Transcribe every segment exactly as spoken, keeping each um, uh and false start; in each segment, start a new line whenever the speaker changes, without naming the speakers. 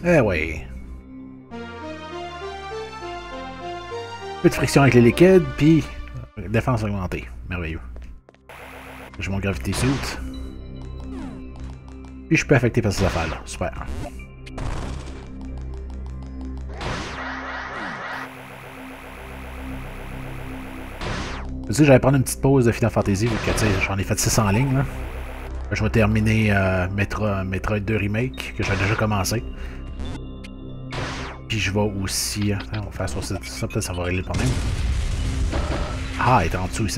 Eh ouais. Peu de friction avec les liquides, puis défense augmentée. Merveilleux. J'ai mon gravité suit. Puis je peux affecter par ces affaires-là. Super. Tu sais, j'allais prendre une petite pause de Final Fantasy, vu que j'en ai fait six en ligne. Là. Je vais terminer euh, Metroid, Metroid deux Remake, que j'ai déjà commencé. Puis je vais aussi... Hein, on va faire sur ça, ça peut-être ça va régler le problème. Ah, il est en dessous ici.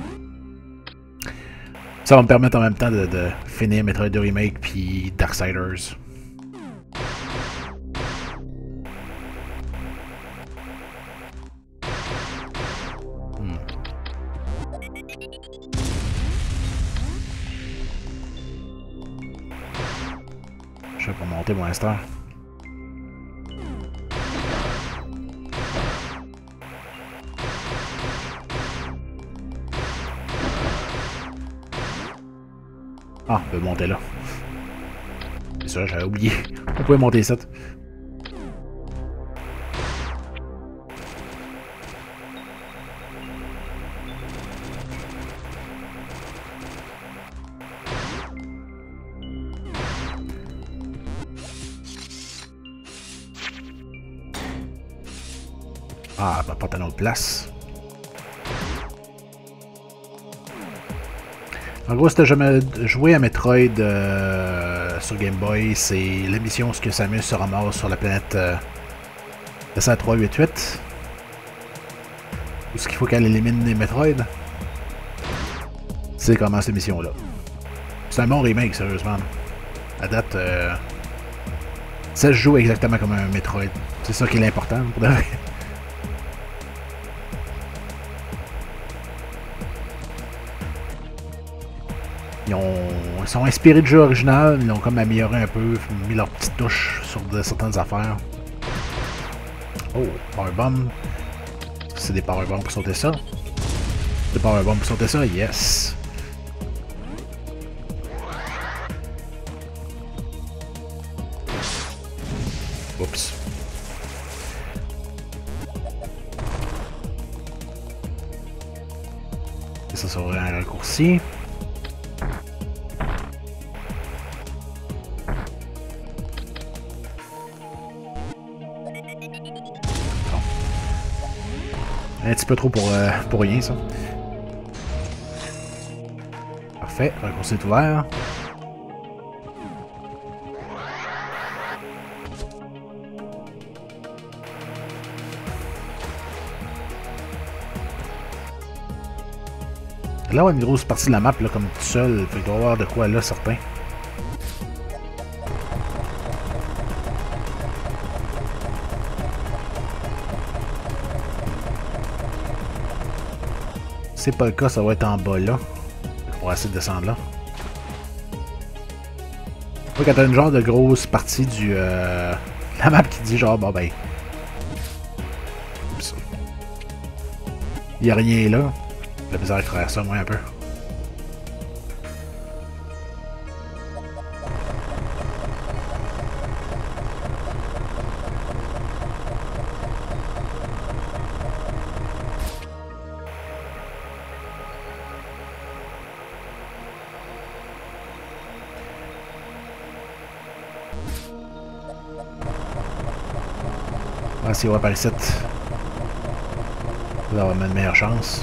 Ça va me permettre en même temps de, de finir Metroid deux Remake puis Darksiders. Hmm. Je vais pas monter pour l'instant. Ah, on peut monter là. C'est ça, j'avais oublié. On pouvait monter ça. Ah, bah, pas à notre place. En gros, si t'as jamais joué à Metroid euh, sur Game Boy, c'est l'émission où Samus se ramasse sur la planète euh, S R trois cent quatre-vingt-huit. Où ce qu'il faut qu'elle élimine les Metroid. C'est comment cette mission-là. C'est un bon remake, sérieusement. À date, euh, ça se joue exactement comme un Metroid. C'est ça qui est l'important, pour de vrai. Ils, ont, ils sont inspirés du jeu original, ils l'ont comme amélioré un peu, mis leur petite touche sur de, certaines affaires. Oh, Powerbomb. C'est des Powerbombs pour sauter ça. Des Powerbombs pour sauter ça, yes. Oups. Et ça serait un raccourci. Un petit peu trop pour, euh, pour rien, ça. Parfait, raccourci est ouvert. Là, on a une grosse partie de la map, là, comme tout seul. Il doit y avoir de quoi là, certain. Si c'est pas le cas, ça va être en bas là. On va essayer de descendre là. Quand t'as une genre de grosse partie du euh, la map qui dit genre bon ben. Il y a rien là. La bizarre de travers ça, moi un peu. Ah, si on va par ici. Là, on va mettre une meilleure chance.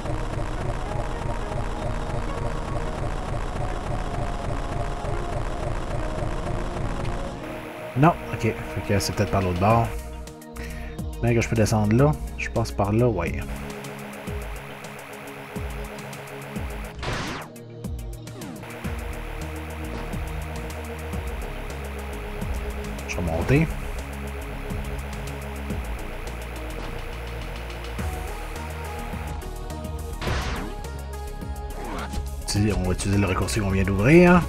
Non, ok. Fait que c'est peut-être par l'autre bord. Bien que je peux descendre là. Je passe par là, ouais. Je vais monter. On va utiliser le raccourci qu'on vient d'ouvrir.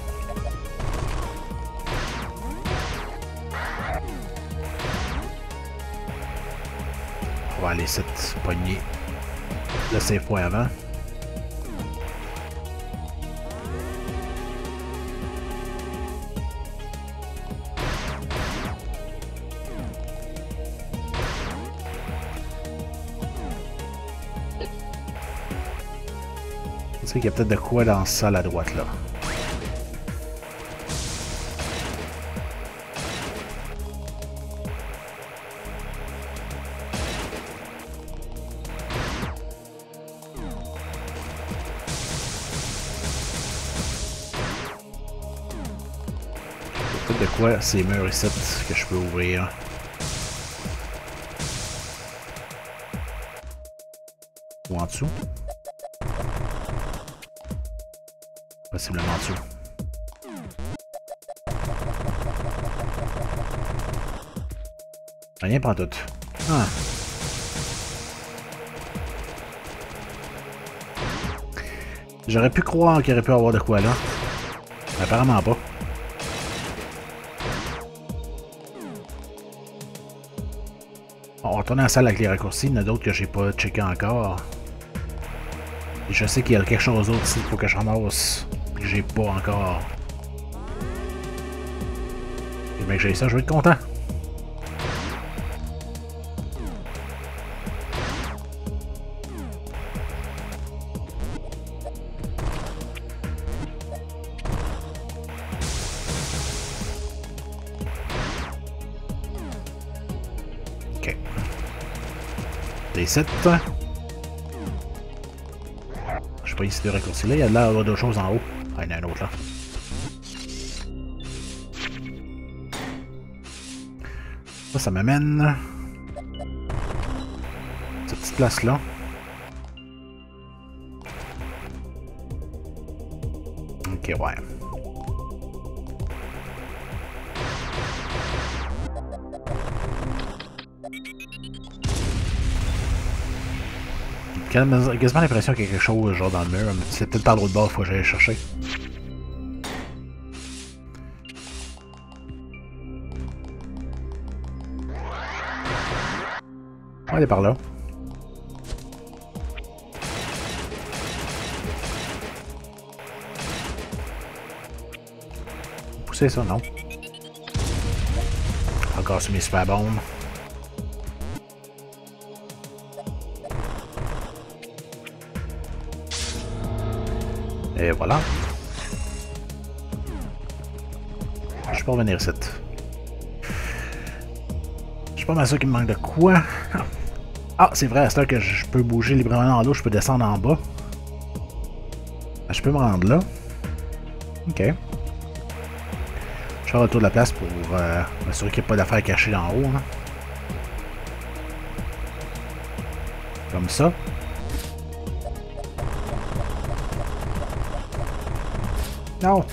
On va aller cette poignée le save point avant. sais qu'il y a peut-être de quoi dans ça à la droite là. Peut-être de quoi ces murs ici que je peux ouvrir. Ou en dessous. Possiblement en dessous. Rien pas tout. Ah. J'aurais pu croire qu'il aurait pu avoir de quoi là. Mais apparemment pas. On va retourner à la salle avec les raccourcis. Il y en a d'autres que j'ai pas checké encore. Et je sais qu'il y a quelque chose d'autre ici qu'il faut que je ramasse. Que j'ai pas encore. Et bien que j'ai ça, je vais être content. Ok. Des sept. Je sais pas ici de raccourci là, il y a de l'air d'avoir d'autres choses en haut. Ah, il y en a un autre là. Ça, ça m'amène. Cette petite place là. Ok, ouais. J'ai quasiment l'impression qu'il y a quelque chose genre dans le mur, mais c'est peut-être par l'autre bord, il faut que j'aille chercher. On va aller par là. Pousser ça, non? Encore sur mes super bombes. Et voilà. Je peux revenir ici. Je suis pas mal sûr qu'il me manque de quoi. Ah, c'est vrai, à cette heure que je peux bouger librement dans l'eau, je peux descendre en bas. Je peux me rendre là. Ok. Je vais faire le tour de la place pour euh, m'assurer qu'il n'y a pas d'affaires cachées en haut. Hein. Comme ça. Non!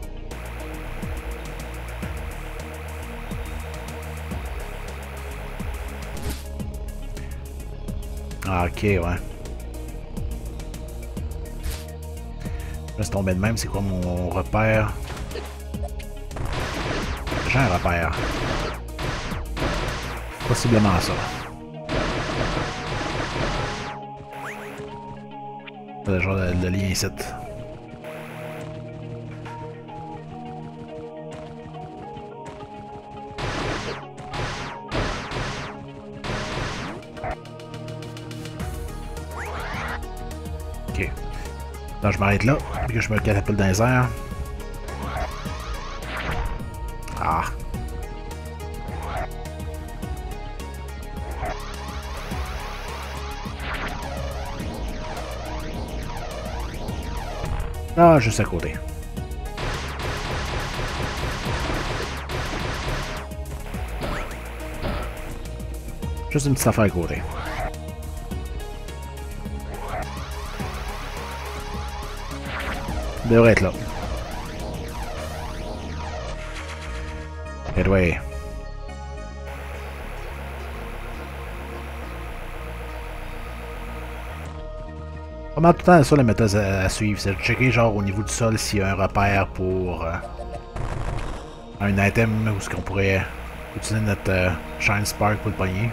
Ah, ok, ouais. Là, c'est tombé de même. C'est quoi mon repère? J'ai un repère. Possiblement ça. Le genre de, de lien ici. Là, je m'arrête là, puis que je me catapulte dans les airs. Ah. Ah, juste à côté. Juste une petite affaire à côté. Devrait être là. Et ouais. Pas mal tout le temps ça la méthode à, à suivre, c'est de checker genre au niveau du sol s'il y a un repère pour euh, un item où est-ce qu'on pourrait utiliser notre euh, Shine Spark pour le pogner.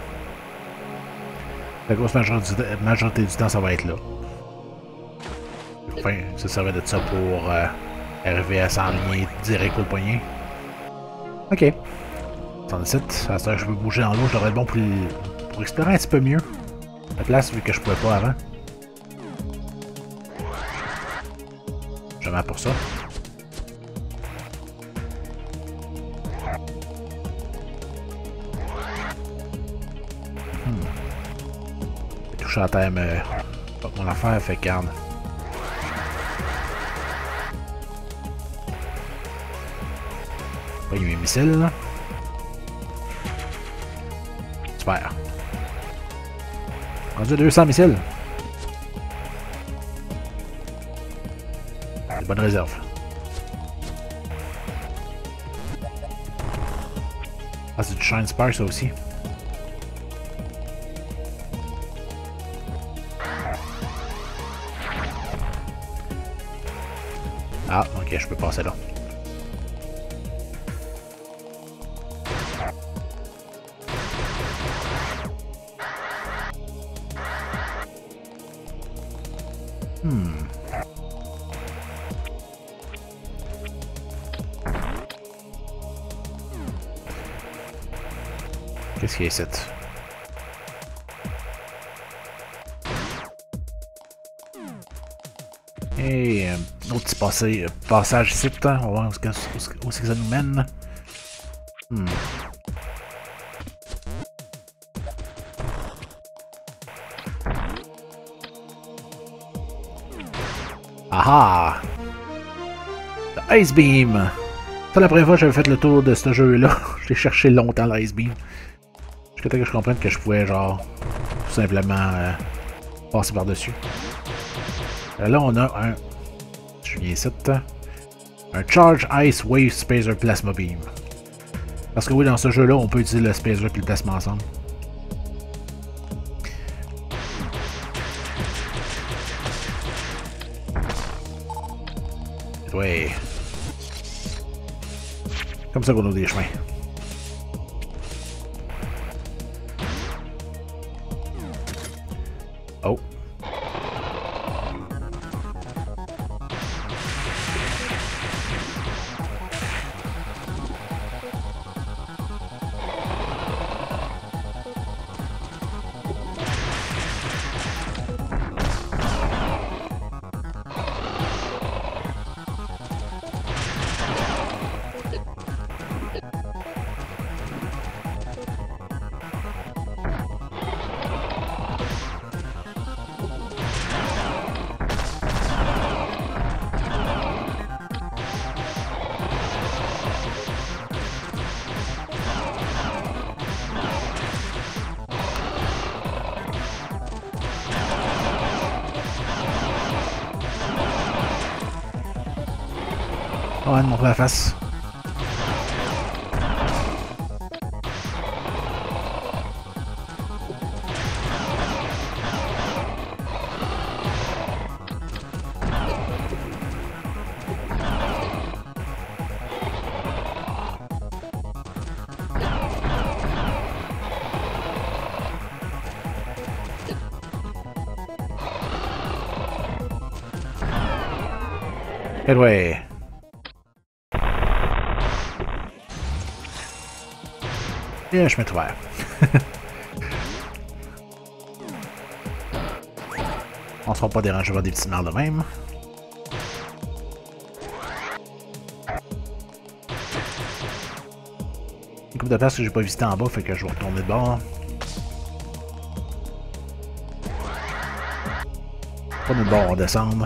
La grosse majorité, majorité du temps ça va être là. Enfin, ça servait de ça pour euh, arriver à s'enligner direct au poignet. Ok. Dans le site, à ce que je peux bouger dans l'eau, je devrais être bon pour, pour explorer un petit peu mieux la place vu que je pouvais pas avant. Justement pour ça. Hmm. Toucher à terre, mais pas mon affaire, fait garde. Oui, il y a mes missiles, là. Super. Rendu à deux cents missiles. Bonne réserve. Ah, c'est du Shine Spark, ça aussi. Ah, ok, je peux passer là. Hmm. Qu'est-ce qu'il y a ici? Et un autre petit passé, passage ici, putain. On va voir où, où, où c'est que ça nous mène. Hmm. Ah ah! Le Ice Beam! C'est la première fois que j'avais fait le tour de ce jeu-là. Je l'ai cherché longtemps, le Ice Beam. Jusqu'à temps que je comprenne que je pouvais, genre, tout simplement euh, passer par-dessus. Là, on a un... Je viens ici, un Charge Ice Wave Spacer Plasma Beam. Parce que oui, dans ce jeu-là, on peut utiliser le Spacer et le plasma ensemble. Ouais. Comme ça qu'on ouvre des chemins. Oh. Ouais, montre la face. Et ouais. Et un chemin ouvert. On se fera pas déranger par des petits merdes de même. Une couple de places que j'ai pas visité en bas, fait que je vais retourner de bord. Pas de bord, on descend.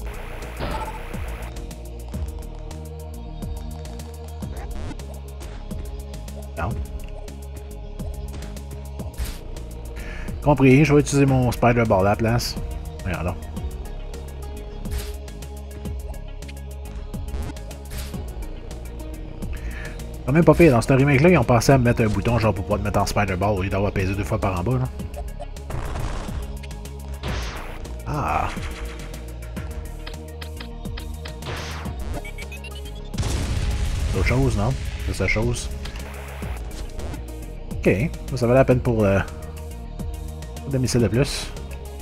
Compris, je vais utiliser mon Spider Ball à la place. Regarde là. C'est même pas pire. Dans ce remake-là, ils ont pensé à me mettre un bouton genre pour pouvoir te mettre en Spider Ball au lieu d'avoir pesé deux fois par en bas. Là. Ah! D'autres choses, non? C'est sa chose. Ok, ça valait la peine pour euh, des missiles de plus.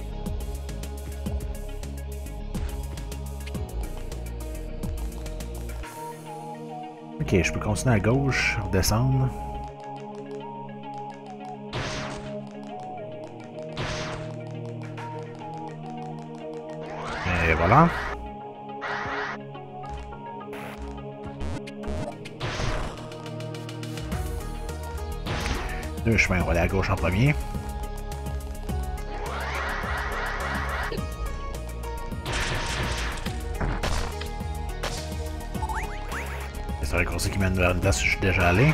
Ok, je peux continuer à gauche, redescendre. Et voilà. Deux chemins, on va aller à gauche en premier. C'est un raccourci qui mène vers une place où je suis déjà allé.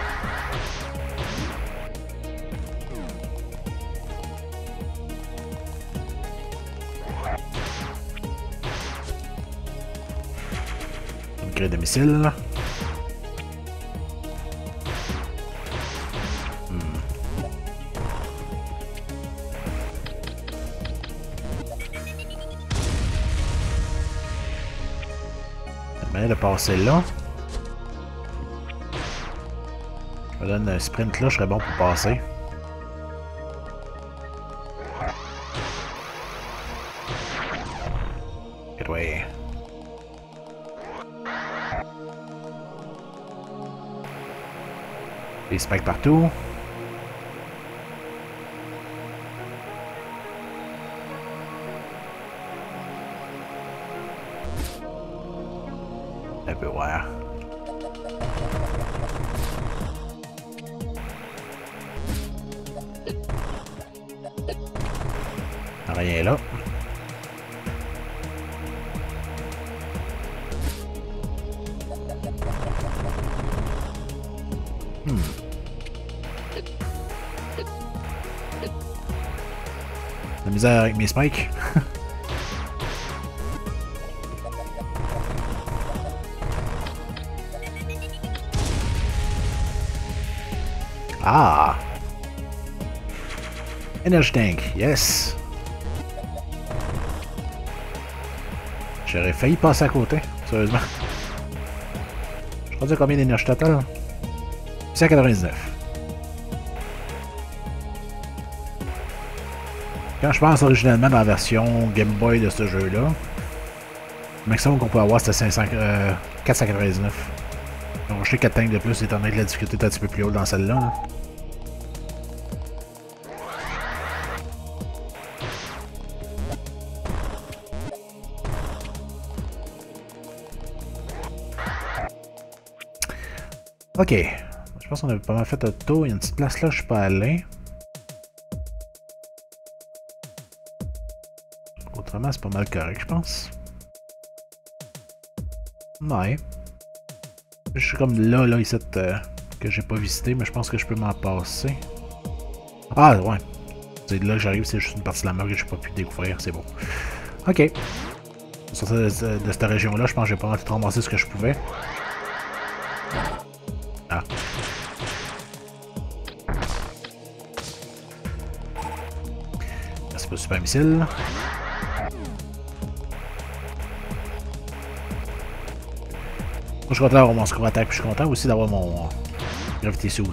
Une grille de missiles. De passer là. Je me donne un sprint là, je serais bon pour passer. Et ouais. Des spikes partout. Un peu, ouais. Rien là. Hmm. La misère avec mes spikes. Ah! Energy tank, yes! J'aurais failli passer à côté, sérieusement. Je crois dire combien d'énergie totale? cent quatre-vingt-dix-neuf. Quand je pense originellement dans la version Game Boy de ce jeu-là, le maximum qu'on peut avoir c'était cinq cents, euh, quatre cent quatre-vingt-dix-neuf. Donc je sais quatre tanks de plus étant donné que la difficulté est un petit peu plus haute dans celle-là. Hein. Ok, je pense qu'on avait pas mal fait le tour. Il y a une petite place là, je suis pas allé. Autrement, c'est pas mal correct, je pense. Ouais. Je suis comme là, là, ici, euh, que j'ai pas visité, mais je pense que je peux m'en passer. Ah, ouais. C'est là que j'arrive, c'est juste une partie de la map que j'ai pas pu découvrir, c'est bon. Ok. Sur de, de, de cette région-là, je pense que j'ai pas mal tout ramassé ce que je pouvais. Ah. Merci pour le super missile. Moi, je suis content d'avoir mon score attack, puis je suis content aussi d'avoir mon gravity suit.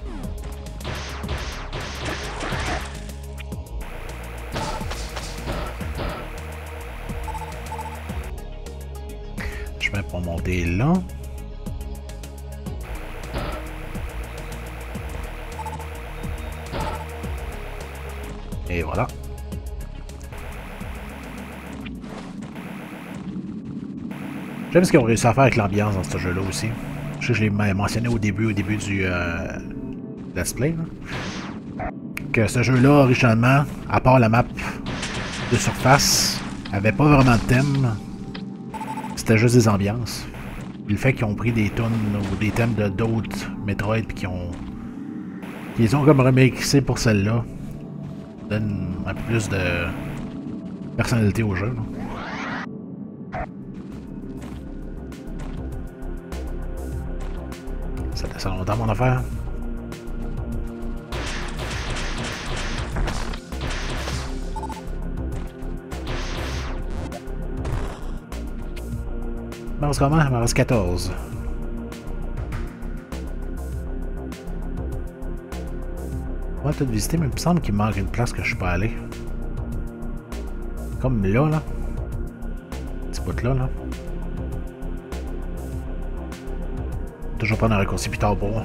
Je vais pour monter là. Et voilà. J'aime ce qu'ils ont réussi à faire avec l'ambiance dans ce jeu-là aussi. Je sais que je l'ai mentionné au début, au début du euh, let's play. Là. Que ce jeu-là, originalement, à part la map de surface, avait pas vraiment de thème. C'était juste des ambiances. Puis le fait qu'ils ont pris des tunes ou des thèmes de d'autres Metroid puis qu'ils ont. Qu'ils ont comme remixé pour celle-là. Donne un peu plus de personnalité au jeu. Là. Ça descend longtemps mon affaire. Il m'en reste comment? Il m'en reste quatorze. On va peut-être visiter, mais il me semble qu'il manque une place que je suis pas allé. Comme là, là. Petit bout là, là. Toujours pas dans un raccourci plus tard pour moi.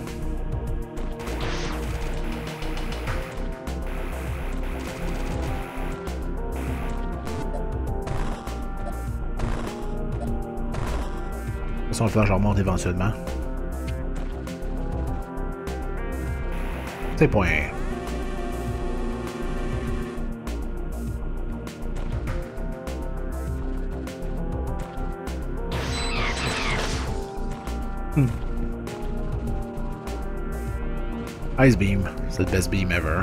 De toute façon, il va falloir que je remonte éventuellement. C'est point. Hmm. Ice Beam, c'est le best beam ever.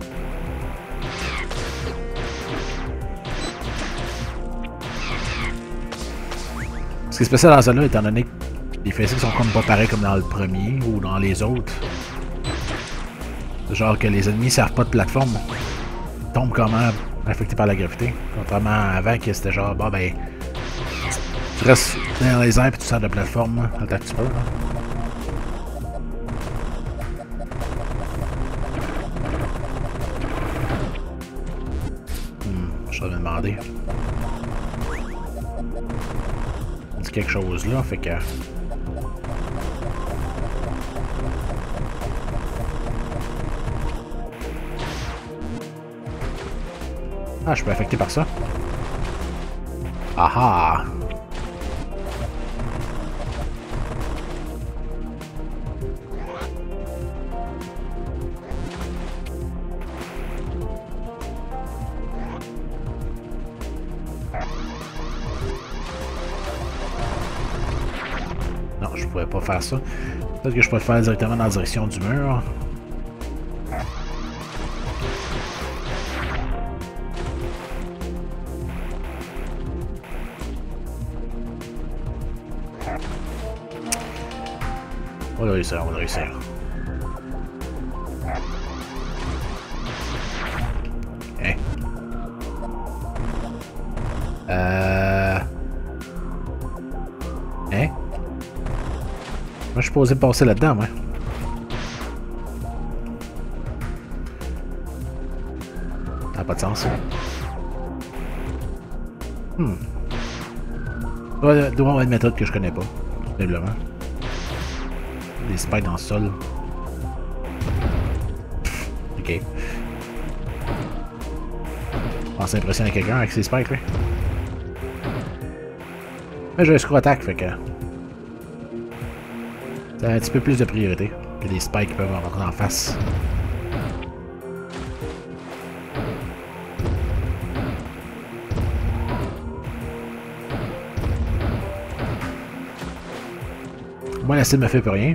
Ce qui est spécial dans celle-là, étant donné que les physiques sont comme pas pareils comme dans le premier ou dans les autres. C'est genre que les ennemis servent pas de plateforme. Ils tombent comment affectés par la gravité. Contrairement à avant que c'était genre, bah ben. Tu restes dans les airs et tu sers de plateforme un petit peu. Hein. Hmm, je dois me demander. On dit quelque chose là, fait que. Ah, je peux affecter par ça. Ah ah! Non, je pourrais pas faire ça. Peut-être que je peux le faire directement dans la direction du mur. On va réussir, on va réussir. Hein? Euh... Hein? Moi, je suis posé passer là-dedans, moi. Ça n'a pas de sens. Hmm. Il doit y avoir une méthode que je connais pas, tout simplement. Des spikes dans le sol. Ok. Je pense impressionner quelqu'un avec ces spikes, là. Mais j'ai un screw attack, fait que. C'est un petit peu plus de priorité que des spikes qui peuvent rentrer en face. Moi, la cible me fait plus rien.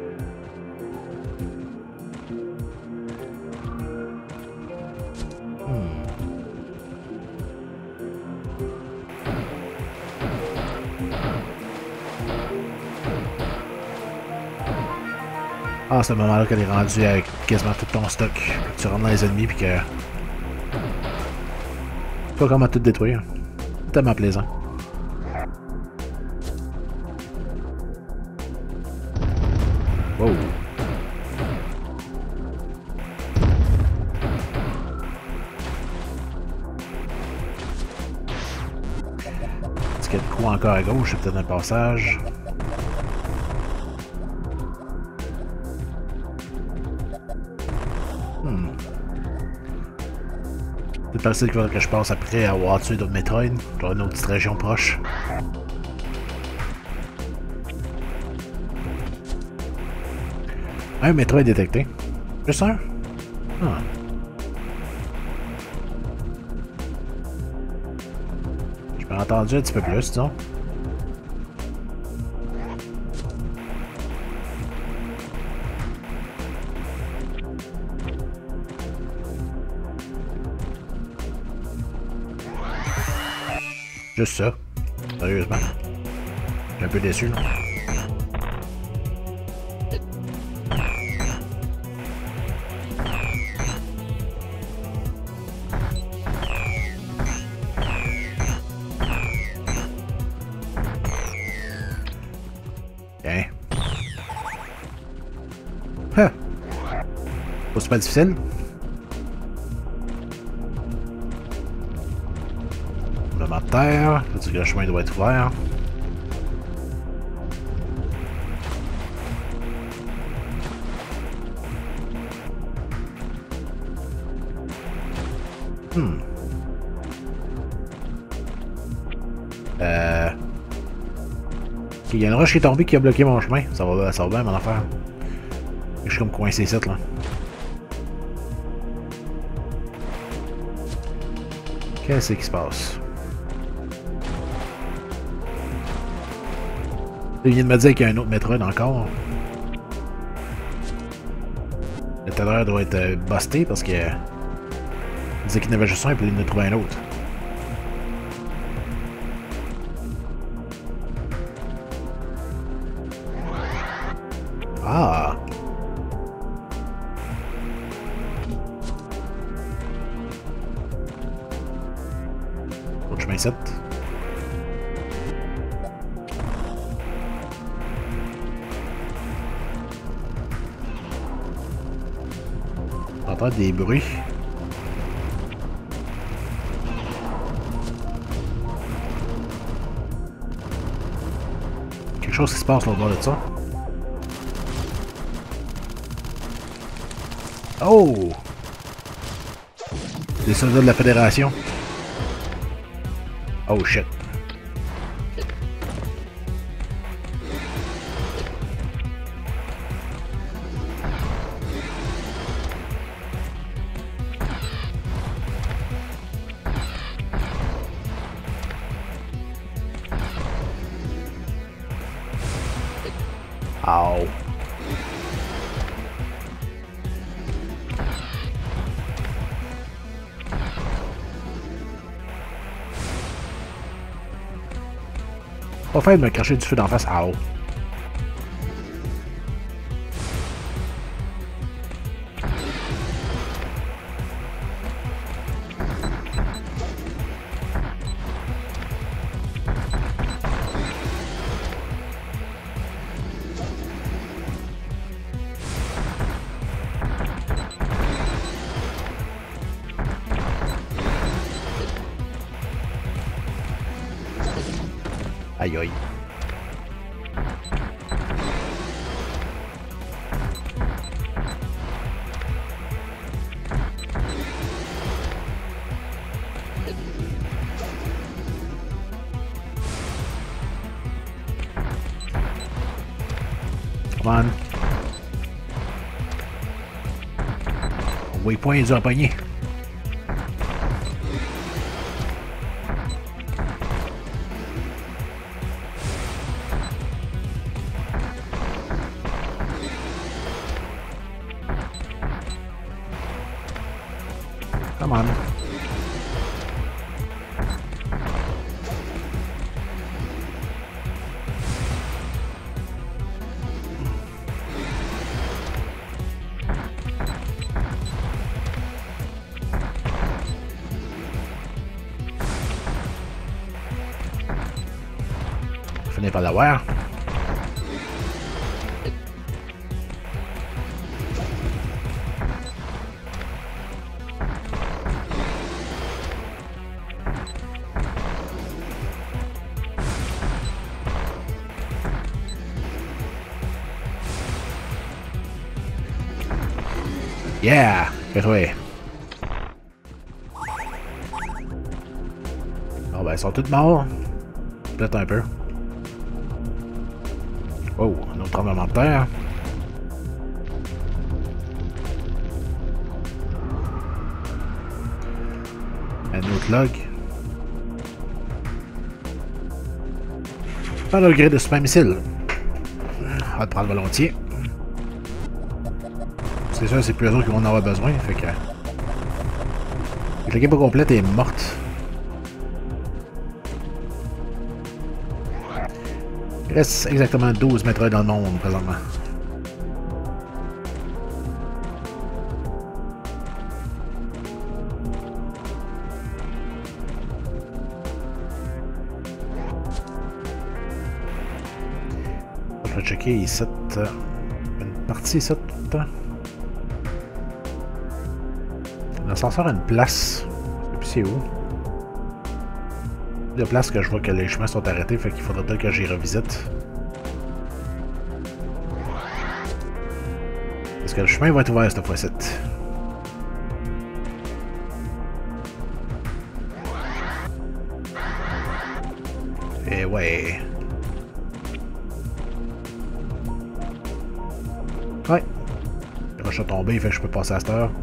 Ah, c'est le moment-là qu'elle est rendue avec quasiment tout ton stock. Tu rentres dans les ennemis puis que. Pas comment tout détruire. C'est tellement plaisant. Wow. Est-ce qu'il y a de quoi encore à gauche? C'est peut-être un passage. Hmm. C'est pas qu'il faudrait que je passe après avoir tué d'autres Metroid. Dans une autre petite région proche. Un Metroid détecté. Juste un? Ah. Je m'ai entendu un petit peu plus, disons. Juste ça. Sérieusement. Je suis un peu déçu, là. Hein. Huh. C'est pas difficile. De terre, ça dit que le chemin doit être ouvert. Hmm. Euh... Il y a une roche qui est tombée qui a bloqué mon chemin. Ça va, ça va bien mon affaire. Je suis comme coincé ici là. Qu'est-ce qui se passe? Il vient de me dire qu'il y a un autre Metroid encore. Le trailer doit être euh, busté parce que... Il disait qu'il y en avait juste un et puis il en a trouvé un autre. Ah! Autre chemin sept. On entend des bruits. Quelque chose qui se passe là au bord de ça. Oh! Des soldats de la Fédération. Oh shit. Ow. Pas fait de me cracher du feu d'en face. Ow. Aïe aïe. Come on. On voit les points, ils ont pogné. Come on. Finir par l'avoir. Yeah! Bien joué. Bon ben, ils sont tous morts. Peut-être un peu. Oh, un autre tremblement de terre. Un autre log. Pas le gré de super missile. On va te prendre volontiers. C'est sûr, c'est plus eux autres qui vont en avoir besoin, fait que... La game pas complète est morte. Il reste exactement douze Metroid dans le monde, présentement. Je vais checker ici. Une partie ici. L'ascenseur a une place. Et puis c'est où? De place que je vois que les chemins sont arrêtés, fait qu'il faudra peut-être que j'y revisite. Est-ce que le chemin va être ouvert cette fois-ci? Et ouais. Ouais. Le roche a tombé, fait que je peux passer à cette heure.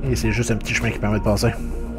Et c'est juste un petit chemin qui permet de passer.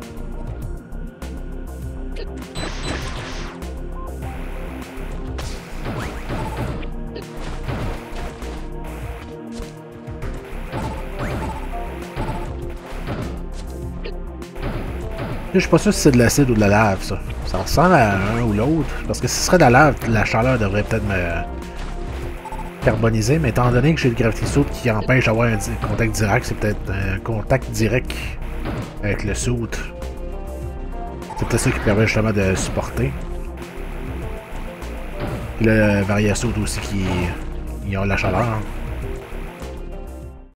Je suis pas sûr si c'est de l'acide ou de la lave, ça. Ça ressemble à un ou l'autre. Parce que si ce serait de la lave, la chaleur devrait peut-être me carboniser. Mais étant donné que j'ai le Gravity Suit qui empêche d'avoir un contact direct, c'est peut-être un contact direct avec le suit. C'est peut-être ça qui permet justement de supporter. Puis le Varia Suit aussi qui, qui a la chaleur.